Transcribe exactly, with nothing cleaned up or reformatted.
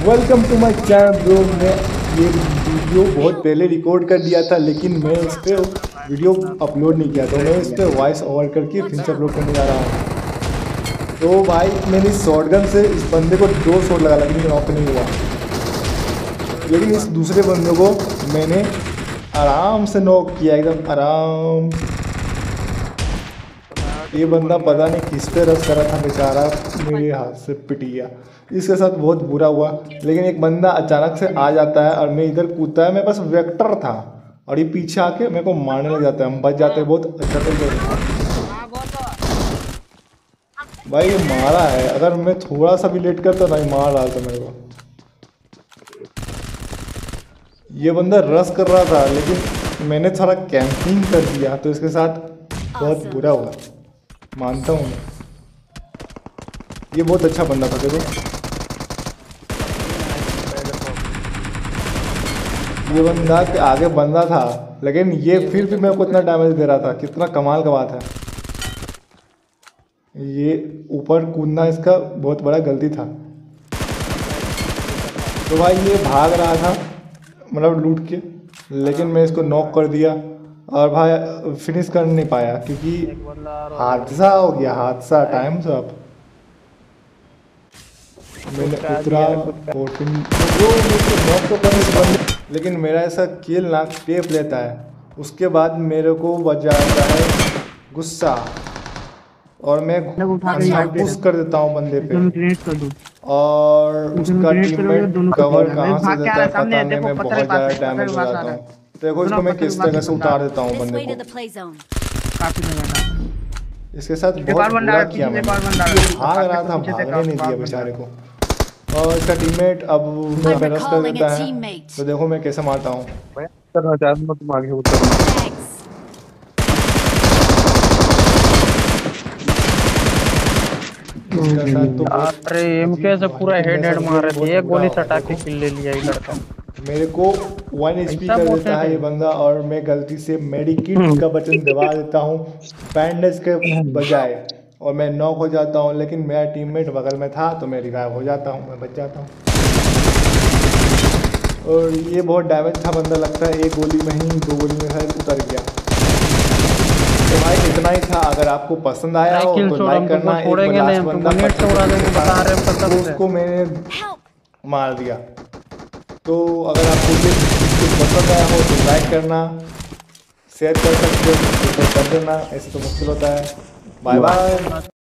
Welcome to my channel bro. मैं ये video बहुत पहले रिकॉर्ड कर दिया था, लेकिन मैं इस पर वीडियो अपलोड नहीं किया, तो मैं इस पर वॉइस ओवर करके फिर से अपलोड करने जा रहा हूँ। तो भाई मैंने इस शॉटगन से इस बंदे को दो शॉट लगा, लेकिन नॉक नहीं हुआ। लेकिन इस दूसरे बंदे को मैंने आराम से नॉक किया, एकदम आराम। ये बंदा पता नहीं किस पे रस करा था, बेचारा मेरे हाथ से पिट गया। इसके साथ बहुत बुरा हुआ। लेकिन एक बंदा अचानक से आ जाता है और मैं इधर कूदता है, मेरे पास वेक्टर था और ये पीछे आके मेरे को मारने लग जाता है। हम बच जाते हैं बहुत अच्छा तरीके से। भाई ये मारा है, अगर मैं थोड़ा सा भी लेट करता ना, मार डालता मेरे को। ये बंदा रस कर रहा था, लेकिन मैंने थोड़ा कैंपिंग कर दिया, तो इसके साथ बहुत बुरा हुआ, मानता हूँ मैं। ये बहुत अच्छा बंदा था, देखो ये बंदा के आगे बंदा था, लेकिन ये फिर भी मेरे को इतना डैमेज दे रहा था। कितना कमाल का बात है। ये ऊपर कूदना इसका बहुत बड़ा गलती था। तो भाई ये भाग रहा था, मतलब लूट के, लेकिन मैं इसको नॉक कर दिया और भाई फिनिश कर नहीं पाया क्योंकि हादसा हो गया। हादसा टाइम से अब मैंने उतरा और फिर नॉक तो कर, लेकिन मेरा ऐसा किल ना टेप लेता है। उसके बाद मेरे को बच जाता है गुस्सा और मैं पुश कर देता हूँ बंदे पे, और उसका टीममेट कवर कहाँ से देता है पता नहीं, मैं बहुत ज़्यादा डैमेज हो जाता हूँ। देखो इसको मैं किस तरह से उतार देता हूँ बंदे को। इसके साथ बहुत बुरा किया मैंने। भाग रहा था, भागने नहीं दिया बेचारे को, और इसका टीममेट अब मैं रस कर देता है। तो देखो मैं कैसे मारता हूँ। तुम आगे उतर। तो अरे एमके से पूरा हेड हेड मार रहे थे, एक गोली सटा के किल ले लिया ये लड़का। मेरे को वन एचपी कर देता है ये बंदा, और मैं गलती से मेडिकिट का बटन दबा देता हूँ बैंडेज के बजाय, और मैं नॉक हो जाता हूँ। लेकिन मेरा टीममेट बगल में था तो मैं रिवाइव हो जाता हूँ, मैं बच जाता हूँ। और ये बहुत डैमेज था बंदा, लगता है एक गोली में ही, दो गोली में शायद उतर गया। तो भाई इतना ही था। अगर आपको पसंद आया हो तो लाइक करना। एक लास्ट बंदा तो उसको मैंने मार दिया। तो अगर आपको ये पसंद आया हो तो लाइक करना, शेयर कर सकते हो, कर देना। ऐसे तो मुश्किल होता है। Bye bye.